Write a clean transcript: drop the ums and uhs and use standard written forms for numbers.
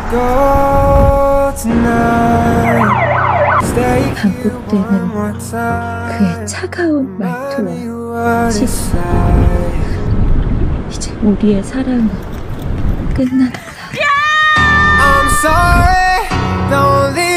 반복되는 그의 차가운 말투와 시선. 이제 우리의 사랑은 끝났다. I'm sorry, don't leave.